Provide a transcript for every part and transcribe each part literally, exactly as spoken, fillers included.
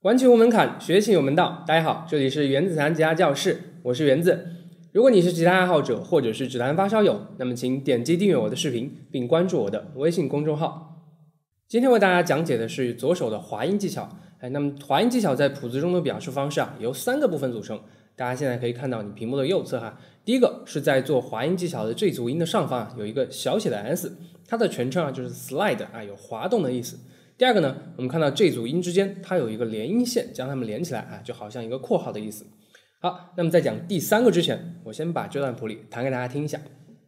玩琴无门槛，学琴有门道。大家好，这里是原子弹吉他教室，我是原子。如果你是吉他爱好者或者是指弹发烧友，那么请点击订阅我的视频，并关注我的微信公众号。今天为大家讲解的是左手的滑音技巧。哎，那么滑音技巧在谱子中的表示方式啊，由三个部分组成。大家现在可以看到你屏幕的右侧哈，第一个是在做滑音技巧的这组音的上方啊，有一个小写的 S， 它的全称啊就是 slide 啊，有滑动的意思。第二个呢，我们看到这组音之间它有一个连音线，将它们连起来啊，就好像一个括号的意思。好，那么在讲第三个之前，我先把这段谱例弹给大家听一下。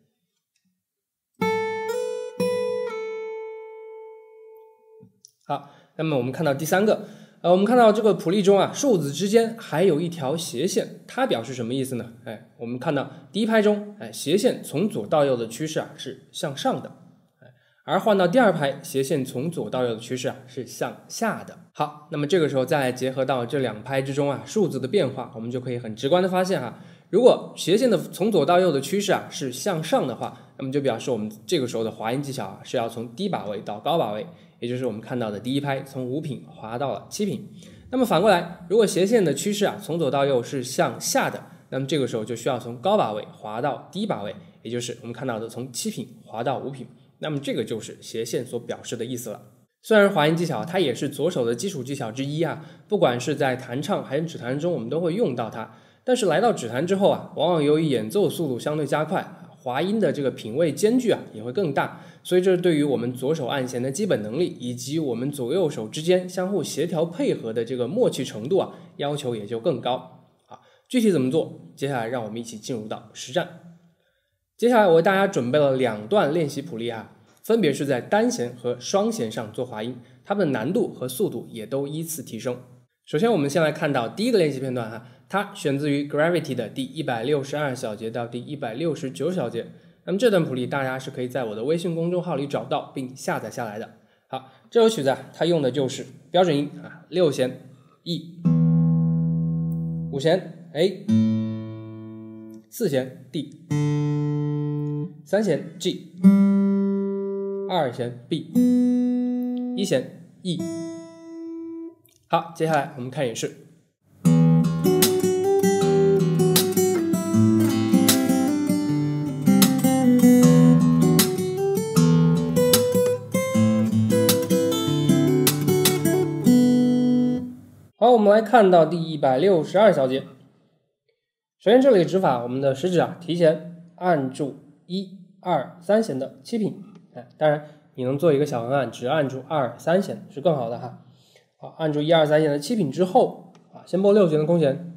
好，那么我们看到第三个，呃，我们看到这个谱例中啊，数字之间还有一条斜线，它表示什么意思呢？哎，我们看到第一拍中，哎，斜线从左到右的趋势啊是向上的。而换到第二拍，斜线从左到右的趋势啊是向下的。好，那么这个时候再来结合到这两拍之中啊数字的变化，我们就可以很直观的发现哈、啊，如果斜线的从左到右的趋势啊是向上的话，那么就表示我们这个时候的滑音技巧啊是要从低把位到高把位，也就是我们看到的第一拍从五品滑到了七品。那么反过来，如果斜线的趋势啊从左到右是向下的，那么这个时候就需要从高把位滑到低把位，也就是我们看到的从七品滑到五品。那么这个就是斜线所表示的意思了。虽然滑音技巧它也是左手的基础技巧之一啊，不管是在弹唱还是指弹中我们都会用到它，但是来到指弹之后啊，往往由于演奏速度相对加快，滑音的这个品位间距啊也会更大，所以这对于我们左手按弦的基本能力以及我们左右手之间相互协调配合的这个默契程度啊要求也就更高。好，具体怎么做，接下来让我们一起进入到实战。接下来我为大家准备了两段练习谱例啊，分别是在单弦和双弦上做滑音，它们的难度和速度也都依次提升。首先我们先来看到第一个练习片段哈，它选自于 Gravity 的第一百六十二小节到第一百六十九小节。那么这段谱例大家是可以在我的微信公众号里找到并下载下来的。好，这首曲子啊，它用的就是标准音啊，六弦 E， 五弦 A， 四弦 D， 三弦 G， 二弦 B， 一弦 E。 好，接下来我们看演示。好，我们来看到第一百六十二小节。首先这里指法，我们的食指啊提前按住一二三弦的七品，哎，当然你能做一个小横按，只按住二三弦是更好的哈。好，按住一二三弦的七品之后啊，先拨六弦的空弦，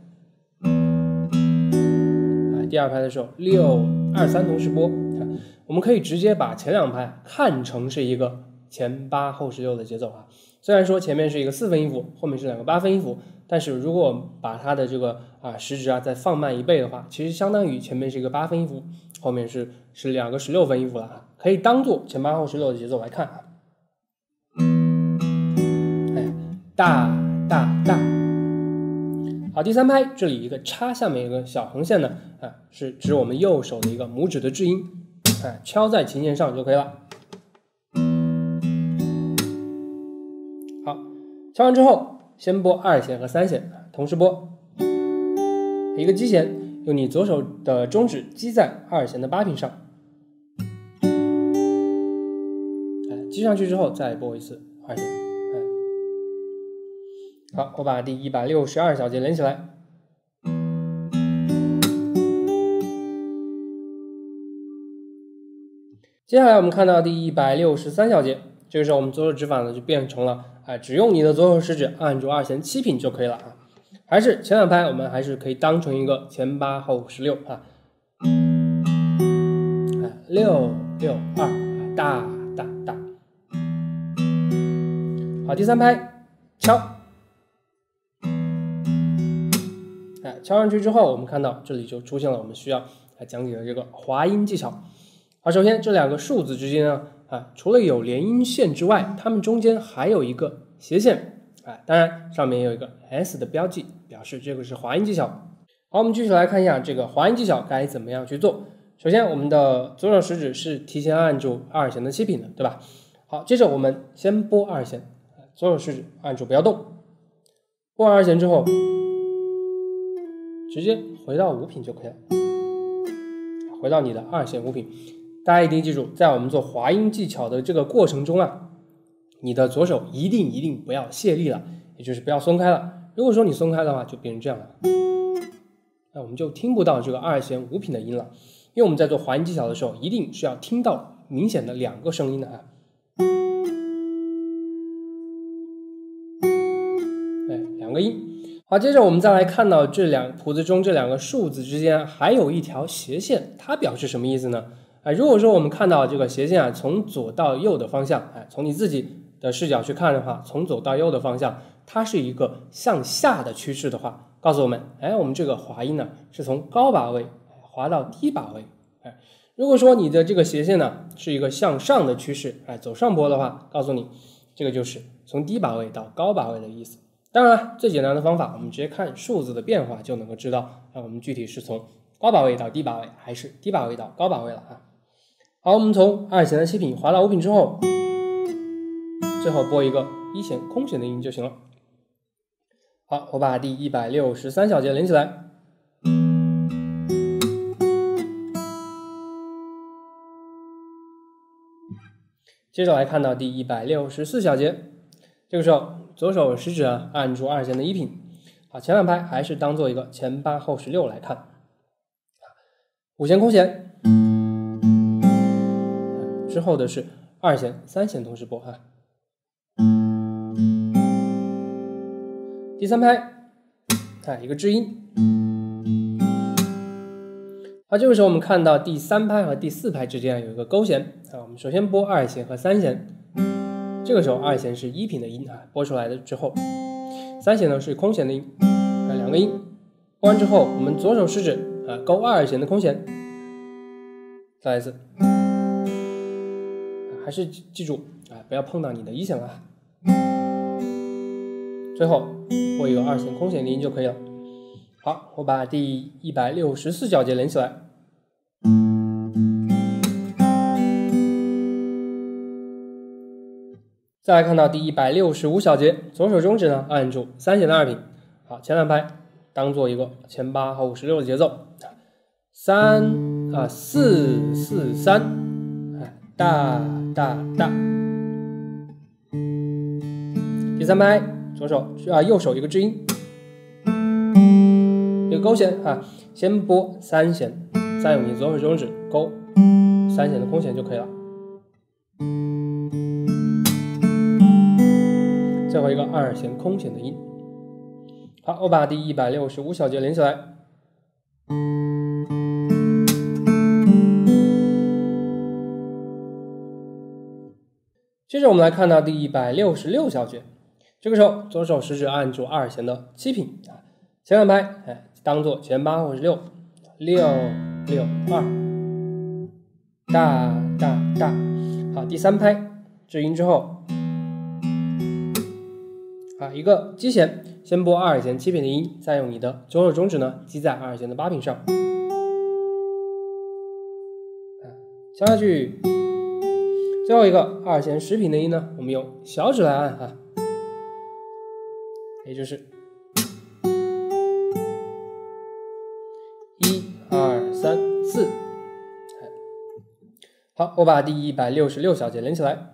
哎，第二拍的时候六二三同时拨，我们可以直接把前两拍看成是一个前八后十六的节奏啊。虽然说前面是一个四分音符，后面是两个八分音符，但是如果我们把它的这个啊食指啊再放慢一倍的话，其实相当于前面是一个八分音符，后面是是两个十六分音符了啊，可以当做前八后十六的节奏来看啊。哎，大大大。好，第三拍这里一个叉下面一个小横线呢，啊是指我们右手的一个拇指的至音，哎，敲在琴键上就可以了。好，敲完之后，先拨二弦和三弦，同时拨。一个击弦，用你左手的中指击在二弦的八品上，哎，击上去之后再拨一次二弦。哎，好，我把第一百六十二小节连起来。接下来我们看到第一百六十三小节，这个时候我们左手指法呢就变成了。哎，只用你的左手食指按住二弦七品就可以了啊，还是前两拍我们还是可以当成一个前八后十六啊，哎，六六二，大大大。好，第三拍敲，哎，敲上去之后，我们看到这里就出现了我们需要来讲解的这个滑音技巧。好，首先这两个数字之间呢。啊，除了有连音线之外，它们中间还有一个斜线，哎，当然上面也有一个 S 的标记，表示这个是滑音技巧。好，我们继续来看一下这个滑音技巧该怎么样去做。首先，我们的左手食指是提前按住二弦的七品的，对吧？好，接着我们先拨二弦，左手食指按住不要动， 拨完二弦之后，直接回到五品就可以了，回到你的二弦五品。大家一定记住，在我们做滑音技巧的这个过程中啊，你的左手一定一定不要卸力了，也就是不要松开了。如果说你松开的话，就变成这样了，那我们就听不到这个二弦五品的音了。因为我们在做滑音技巧的时候，一定是要听到明显的两个声音的啊，哎，两个音。好，接着我们再来看到这两谱子中这两个数字之间还有一条斜线，它表示什么意思呢？哎，如果说我们看到这个斜线啊，从左到右的方向，哎，从你自己的视角去看的话，从左到右的方向，它是一个向下的趋势的话，告诉我们，哎，我们这个滑音呢是从高把位滑到低把位。哎，如果说你的这个斜线呢是一个向上的趋势，哎，走上坡的话，告诉你这个就是从低把位到高把位的意思。当然了，最简单的方法，我们直接看数字的变化就能够知道，啊，我们具体是从高把位到低把位，还是低把位到高把位了啊。好，我们从二弦的七品滑到五品之后，最后拨一个一弦空弦的音就行了。好，我把第一百六十三小节连起来。接着来看到第一百六十四小节，这个时候左手食指啊按住二弦的一品，好，前两拍还是当做一个前八后十六来看，五弦空弦。之后的是二弦、三弦同时拨哈。第三拍，啊，一个支音。好，这个时候我们看到第三拍和第四拍之间有一个勾弦啊，我们首先拨二弦和三弦。这个时候二弦是一品的音啊，拨出来的之后，三弦呢是空弦的音，啊，两个音。拨完之后，我们左手食指啊勾二弦的空弦，再来一次。还是记住啊，不要碰到你的一弦了。最后拨一个二弦空弦的音就可以了。好，我把第一百六十四小节连起来。再来看到第一百六十五小节，左手中指呢按住三弦的二品，好，前两拍当做一个前八后五十六的节奏，三啊四四三，大大大。第三拍，左手啊右手一个支音，一个勾弦啊，先拨三弦，再用你左手中指勾三弦的空弦就可以了。最后一个二弦空弦的音。好，我把第一百六十五小节连起来。接着我们来看到第一百六十六小节，这个时候左手食指按住二弦的七品啊，前两拍哎当做前八或是六，六六二，大大大。好，第三拍至音之后，啊一个基弦，先拨二弦七品的音，再用你的左手中指呢击在二弦的八品上，啊敲下去。最后一个二弦十品的音呢，我们用小指来按哈，也就是一二三四。好，我把第一百六十六小节连起来。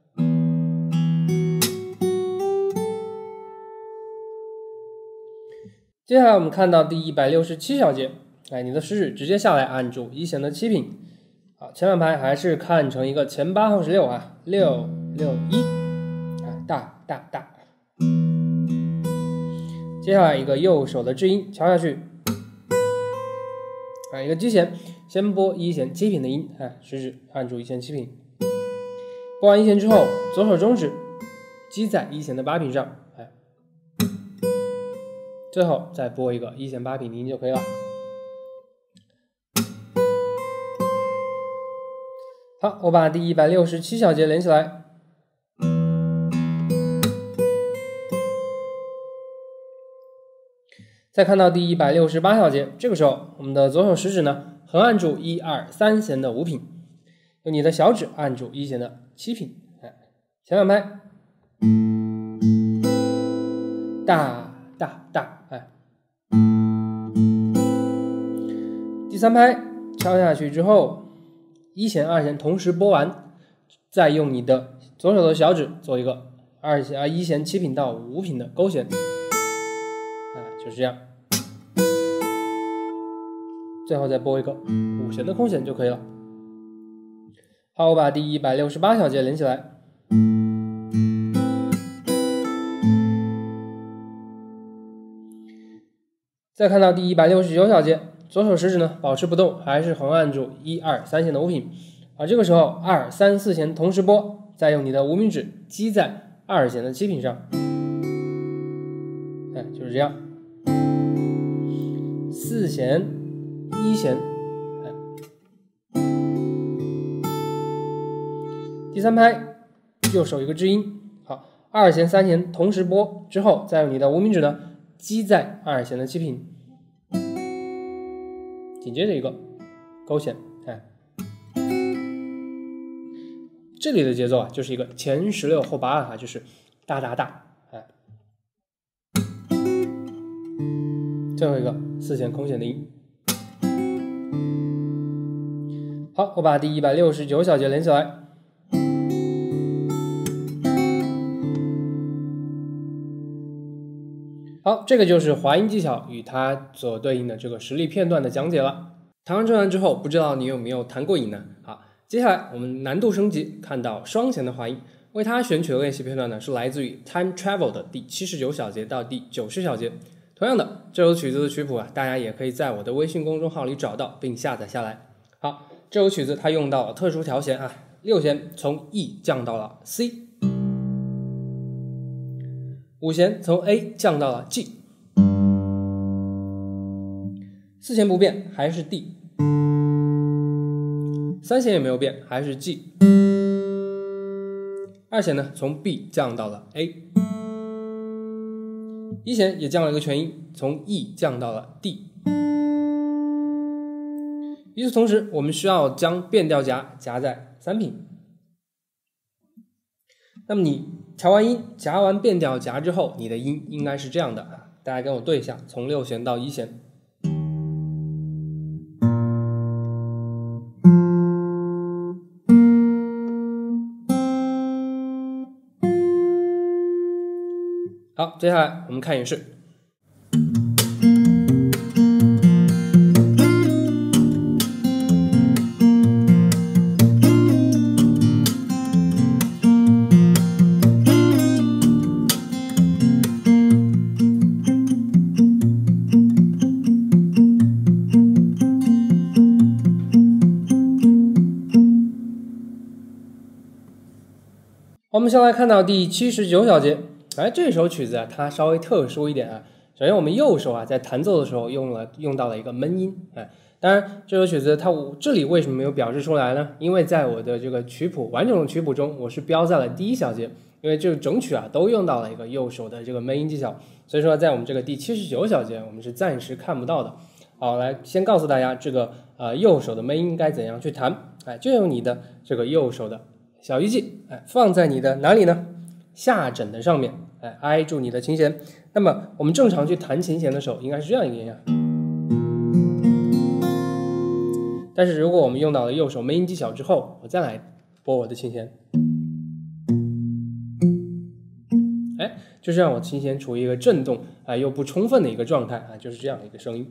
接下来我们看到第一百六十七小节，哎，你的食指直接下来按住一弦的七品。好，前两拍还是看成一个前八后十六啊，六六一，啊，大大大。接下来一个右手的至音敲下去，啊，一个基弦，先拨一弦七品的音，啊，食指按住一弦七品。拨完一弦之后，左手中指击在一弦的八品上，哎，最后再拨一个一弦八品的音就可以了。好，我把第一百六十七小节连起来。再看到第一百六十八小节，这个时候我们的左手食指呢横按住一二三弦的五品，用你的小指按住一弦的七品，哎，前两拍，大大大，哎。第三拍敲下去之后，一弦二弦同时拨完，再用你的左手的小指做一个二弦啊一弦七品到五品的勾弦，哎，就是这样。最后再拨一个五弦的空弦就可以了。好，我把第一百六十八小节连起来。再看到第一百六十九小节，左手食指呢保持不动，还是横按住一二三弦的五品，而这个时候二三四弦同时拨，再用你的无名指击在二弦的七品上，哎，就是这样。四弦一弦，哎，第三拍右手一个支音，好，二弦三弦同时拨之后，再用你的无名指呢击在二弦的七品，紧接着一个勾弦，哎，这里的节奏啊，就是一个前十六后八啊，就是大大大，哎，最后一个四弦空弦的音。好，我把第一百六十九小节连起来。好，这个就是滑音技巧与它所对应的这个实例片段的讲解了。弹完这段之后，不知道你有没有弹过瘾呢？好，接下来我们难度升级，看到双弦的滑音。为它选取的练习片段呢，是来自于 Time Travel 的第七十九小节到第九十小节。同样的，这首曲子的曲谱啊，大家也可以在我的微信公众号里找到并下载下来。好，这首曲子它用到了特殊调弦啊，六弦从 E 降到了 C， 五弦从 A 降到了 G， 四弦不变还是 D， 三弦也没有变还是 G， 二弦呢从 B 降到了 A， 一弦也降了一个全音，从 E 降到了 D。与此同时，我们需要将变调夹夹在三品。那么你调完音、夹完变调夹之后，你的音应该是这样的啊，大家跟我对一下，从六弦到一弦。好，接下来我们看演示。我们先来看到第七十九小节，哎，这首曲子啊，它稍微特殊一点啊。首先，我们右手啊在弹奏的时候用了用到了一个闷音，哎，当然这首曲子它这里为什么没有表示出来呢？因为在我的这个曲谱完整的曲谱中，我是标在了第一小节，因为这个整曲啊都用到了一个右手的这个闷音技巧，所以说在我们这个第七十九小节，我们是暂时看不到的。好，来先告诉大家这个呃右手的闷音该怎样去弹，哎，就用你的这个右手的小一记，哎，放在你的哪里呢？下枕的上面，哎，挨住你的琴弦。那么我们正常去弹琴弦的时候，应该是这样一个音啊。但是如果我们用到了右手闷音技巧之后，我再来拨我的琴弦，哎，就是让我琴弦处于一个振动啊、呃、又不充分的一个状态啊，就是这样一个声音。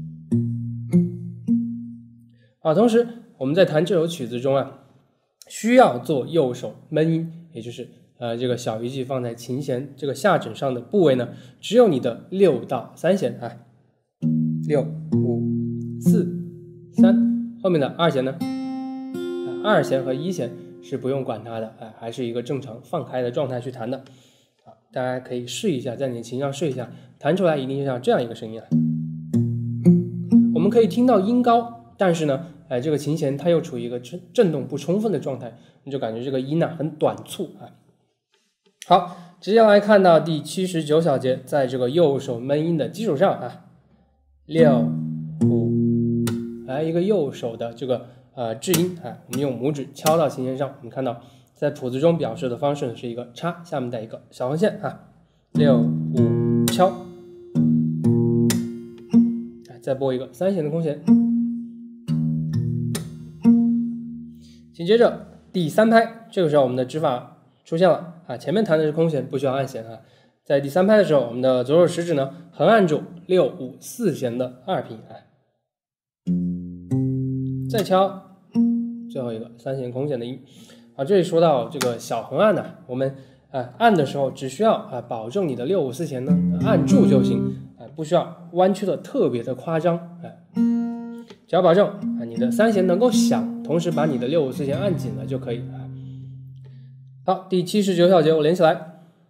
啊，同时我们在弹这首曲子中啊，需要做右手闷音，也就是呃这个小一记放在琴弦这个下枕上的部位呢，只有你的六到三弦啊，六五四三，后面的二弦呢，啊二弦和一弦是不用管它的，哎、啊，还是一个正常放开的状态去弹的。啊，大家可以试一下，在你的琴上试一下，弹出来一定是像这样一个声音啊。我们可以听到音高，但是呢，哎，这个琴弦它又处于一个振动不充分的状态，你就感觉这个音呢、啊、很短促啊。好，直接来看到第七十九小节，在这个右手闷音的基础上啊，六五，来一个右手的这个呃制音啊，我们用拇指敲到琴弦上，我们看到在谱子中表示的方式是一个叉，下面带一个小横线啊，六五敲再拨一个三弦的空弦。紧接着第三拍，这个时候我们的指法出现了啊，前面弹的是空弦，不需要按弦啊。在第三拍的时候，我们的左手食指呢横按住六五四弦的二品，啊，再敲最后一个三弦空弦的音。啊，这里说到这个小横按呢，我们啊按的时候只需要啊保证你的六五四弦呢按住就行，啊不需要弯曲的特别的夸张，啊，只要保证啊你的三弦能够响，同时把你的六五四弦按紧了就可以啊。好，第七十九小节我连起来。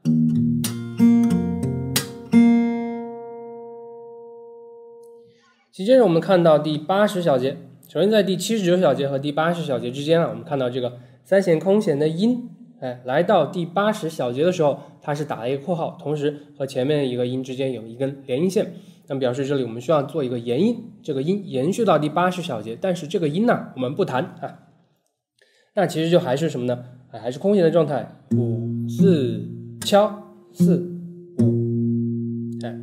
紧接着我们看到第八十小节，首先在第七十九小节和第八十小节之间啊，我们看到这个三弦空弦的音，哎，来到第八十小节的时候，它是打了一个括号，同时和前面一个音之间有一根连音线，那么表示这里我们需要做一个延音，这个音延续到第八十小节，但是这个音呢我们不弹啊，那其实就还是什么呢？啊，还是空弦的状态，五四敲四五，哎。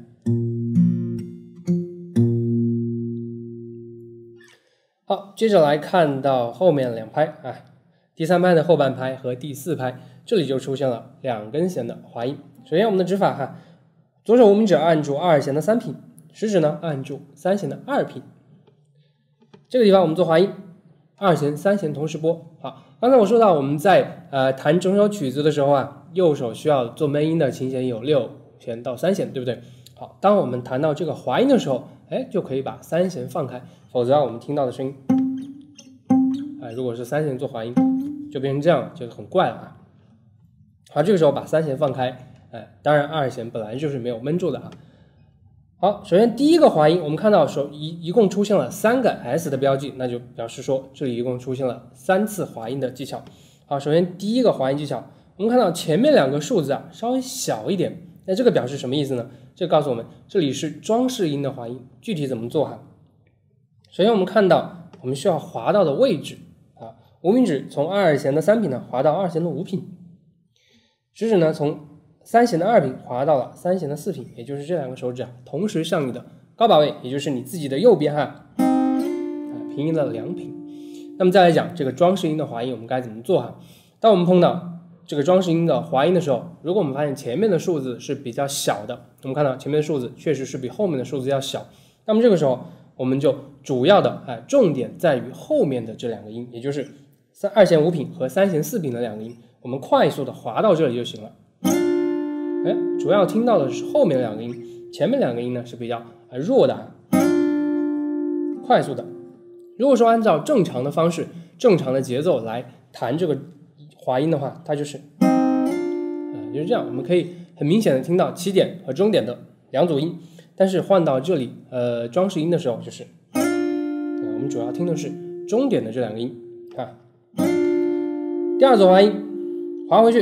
好，接着来看到后面两拍啊，第三拍的后半拍和第四拍，这里就出现了两根弦的滑音。首先我们的指法哈，左手无名指按住二弦的三品，食指呢按住三弦的二品。这个地方我们做滑音，二弦、三弦同时拨。好，刚才我说到我们在呃弹整首曲子的时候啊，右手需要做闷音的琴弦有六弦到三弦，对不对？好，当我们弹到这个滑音的时候，哎，就可以把三弦放开。否则啊，我们听到的声音，哎，如果是三弦做滑音，就变成这样，就很怪了啊。好，这个时候把三弦放开，哎，当然二弦本来就是没有闷住的啊。好，首先第一个滑音，我们看到手一一共出现了三个 S 的标记，那就表示说这里一共出现了三次滑音的技巧。好，首先第一个滑音技巧，我们看到前面两个数字啊稍微小一点，那这个表示什么意思呢？这告诉我们这里是装饰音的滑音，具体怎么做哈？首先我们看到我们需要滑到的位置啊，无名指从二弦的三品呢滑到二弦的五品，食指呢从三弦的二品滑到了三弦的四品，也就是这两个手指啊同时向你的高把位，也就是你自己的右边哈，啊平移了两品。那么再来讲这个装饰音的滑音我们该怎么做哈？当我们碰到这个装饰音的滑音的时候，如果我们发现前面的数字是比较小的，我们看到前面的数字确实是比后面的数字要小，那么这个时候我们就主要的哎重点在于后面的这两个音，也就是三二弦五品和三弦四品的两个音，我们快速的滑到这里就行了。哎，主要听到的是后面两个音，前面两个音呢是比较弱的啊，快速的。如果说按照正常的方式、正常的节奏来弹这个滑音的话，它就是，啊、呃，就是这样。我们可以很明显的听到起点和终点的两组音。但是换到这里，呃，装饰音的时候，就是，呃、我们主要听的是终点的这两个音啊。第二组滑音，滑回去，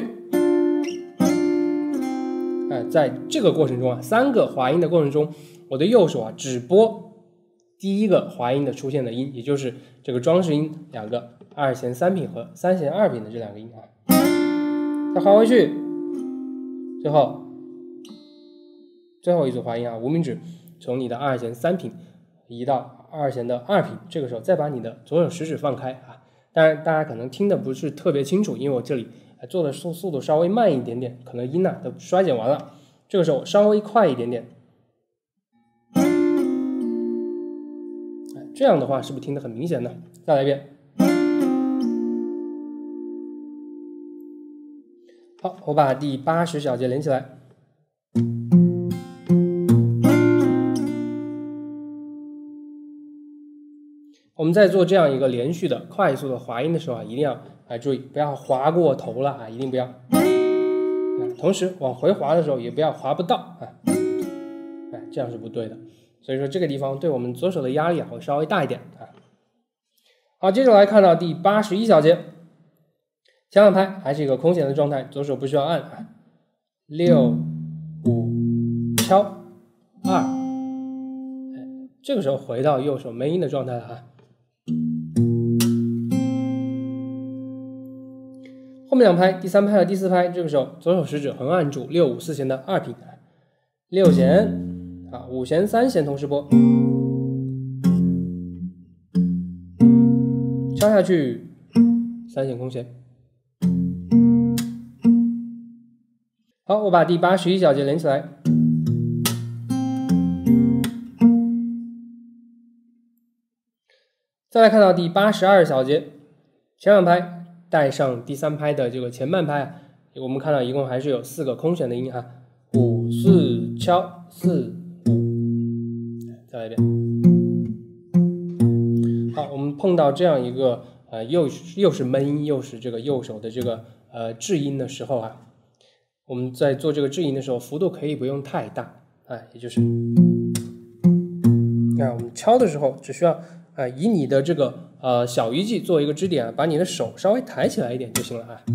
哎、呃，在这个过程中啊，三个滑音的过程中，我的右手啊只拨第一个滑音的出现的音，也就是这个装饰音两个二弦三品和三弦二品的这两个音啊。再滑回去，最后。最后一组滑音啊，无名指从你的二弦三品移到二弦的二品，这个时候再把你的左手食指放开啊。当然，大家可能听的不是特别清楚，因为我这里做的速速度稍微慢一点点，可能音呢、啊、都衰减完了。这个时候稍微快一点点，这样的话是不是听得很明显呢？再来一遍。好，我把第八十小节连起来。我们在做这样一个连续的快速的滑音的时候啊，一定要哎注意不要滑过头了啊，一定不要。同时往回滑的时候也不要滑不到啊，哎这样是不对的。所以说这个地方对我们左手的压力啊会稍微大一点啊。好，接着来看到第八十一小节，前两拍还是一个空弦的状态，左手不需要按啊，六五敲二，哎这个时候回到右手闷音的状态了啊。后面两拍，第三拍和第四拍，这个时候左手食指横按住六五四弦的二品，六弦啊，五弦三弦同时拨， 敲下去，三弦空弦。好，我把第八十一小节连起来。再来看到第八十二小节，前两拍带上第三拍的这个前半拍，我们看到一共还是有四个空弦的音哈，五四敲四五，再来一遍。好，我们碰到这样一个呃又又是闷音又是这个右手的这个呃制音的时候啊，我们在做这个制音的时候，幅度可以不用太大啊，也就是，那我们敲的时候只需要。啊，以你的这个呃小鱼际做一个支点啊，把你的手稍微抬起来一点就行了啊。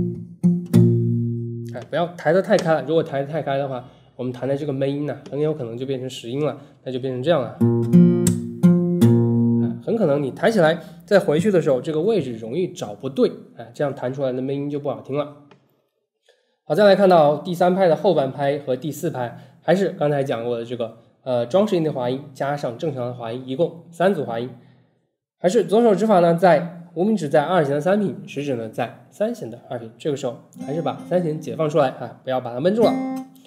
哎，不要抬得太开了，如果抬得太开的话，我们弹的这个闷音呢、啊，很有可能就变成实音了，那就变成这样了。啊，很可能你抬起来再回去的时候，这个位置容易找不对，哎，这样弹出来的闷音就不好听了。好，再来看到第三拍的后半拍和第四拍，还是刚才讲过的这个。呃，装饰音的滑音加上正常的滑音，一共三组滑音。还是左手指法呢，在无名指在二弦的三品，食指呢在三弦的二品。这个时候还是把三弦解放出来啊，不要把它闷住了。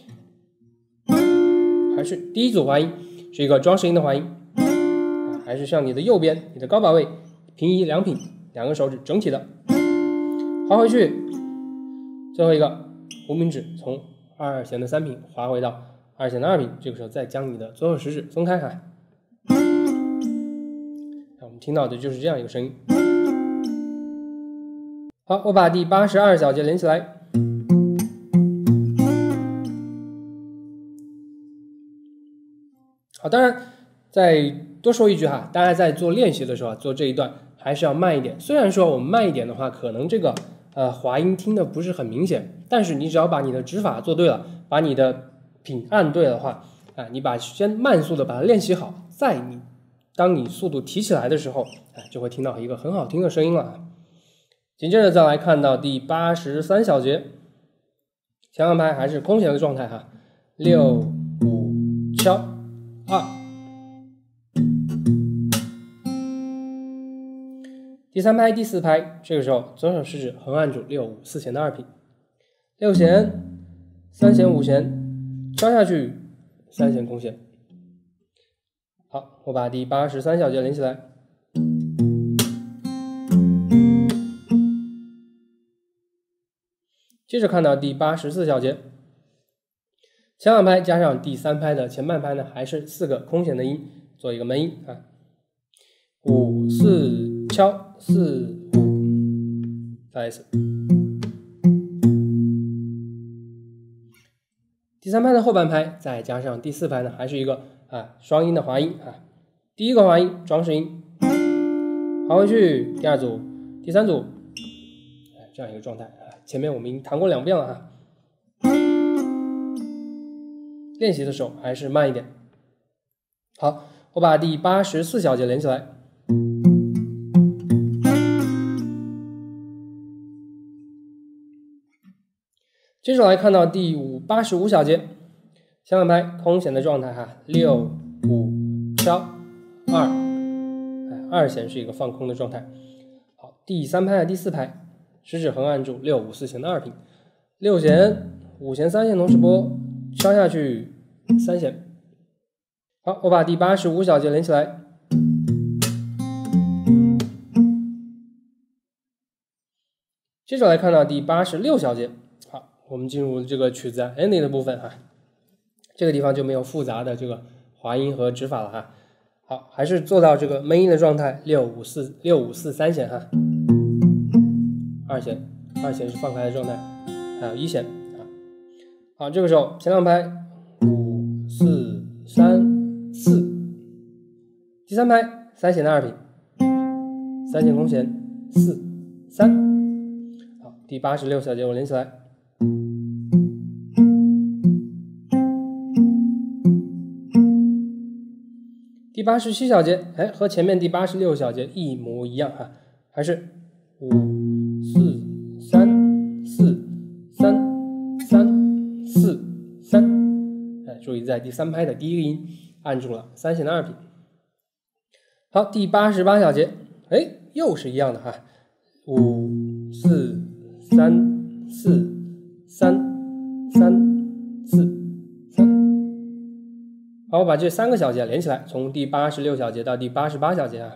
还是第一组滑音是一个装饰音的滑音，啊、还是向你的右边，你的高把位平移两品，两个手指整体的滑回去。最后一个无名指从二弦的三品滑回到。二弦的二品，这个时候再将你的左手食指松开哈，我们听到的就是这样一个声音。好，我把第八十二小节连起来。好，当然再多说一句哈，大家在做练习的时候啊，做这一段还是要慢一点。虽然说我们慢一点的话，可能这个呃滑音听的不是很明显，但是你只要把你的指法做对了，把你的品按对的话，啊，你把先慢速的把它练习好，再你当你速度提起来的时候，啊，就会听到一个很好听的声音了。紧接着再来看到第八十三小节，前半拍还是空弦的状态哈，六五敲二，第三拍第四拍，这个时候左手食指横按住六五四弦的二品，六弦三弦五弦。敲下去，三弦空弦。好，我把第八十三小节连起来。接着看到第八十四小节，前两拍加上第三拍的前半拍呢，还是四个空弦的音，做一个闷音啊。五四敲四五，再来一次。第三拍的后半拍，再加上第四拍呢，还是一个啊双音的滑音啊。第一个滑音装饰音，滑回去，第二组、第三组，哎，这样一个状态啊。前面我们已经弹过两遍了哈。练习的时候还是慢一点。好，我把第八十四小节连起来。接着来看到第五八十五小节，前半拍空弦的状态哈，六五敲二，哎，二弦是一个放空的状态。好，第三拍和第四拍，食指横按住六五四弦的二品，六弦五弦三弦同时拨，敲下去三弦。好，我把第八十五小节连起来。接着来看到第八十六小节。我们进入这个曲子 ending 的部分哈，这个地方就没有复杂的这个滑音和指法了哈。好，还是做到这个闷音的状态，六五四六五四三弦哈，二弦二弦是放开的状态，还有一弦啊。好，这个时候前两拍五四三四，第三拍三弦的二品，三弦空弦四三。好，第八十六小节我连起来。第八十七小节，哎，和前面第八十六小节一模一样哈，还是五四三四三三四三，哎，注意在第三拍的第一个音按住了三弦的二品。好，第八十八小节，哎， 又是一样的哈，五四三四三三四三。好，我把这三个小节连起来，从第八十六小节到第八十八小节啊。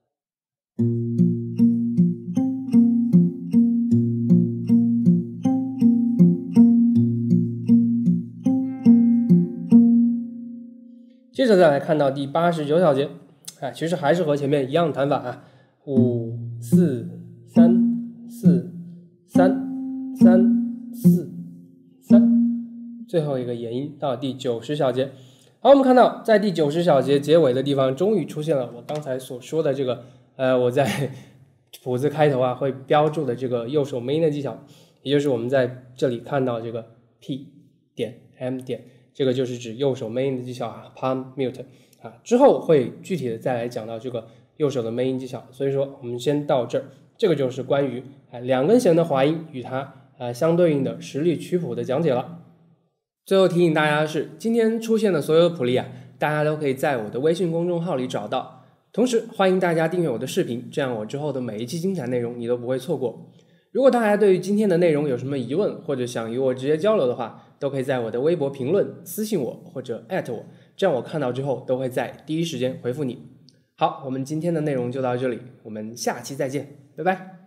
接着再来看到第八十九小节，哎，其实还是和前面一样弹法啊，五四三四三三四三，最后一个延音到第九十小节。好，我们看到在第九十小节结尾的地方，终于出现了我刚才所说的这个，呃，我在谱子开头啊会标注的这个右手 main 的技巧，也就是我们在这里看到这个 P 点 M 点。这个就是指右手 main 的技巧啊 ，palm mute 啊，之后会具体的再来讲到这个右手的 main 技巧，所以说我们先到这儿，这个就是关于啊两根弦的滑音与它啊相对应的实例曲谱的讲解了。最后提醒大家的是，今天出现的所有谱例啊，大家都可以在我的微信公众号里找到，同时欢迎大家订阅我的视频，这样我之后的每一期精彩内容你都不会错过。如果大家对于今天的内容有什么疑问，或者想与我直接交流的话，都可以在我的微博评论私信我或者艾特我，这样我看到之后都会在第一时间回复你。好，我们今天的内容就到这里，我们下期再见，拜拜。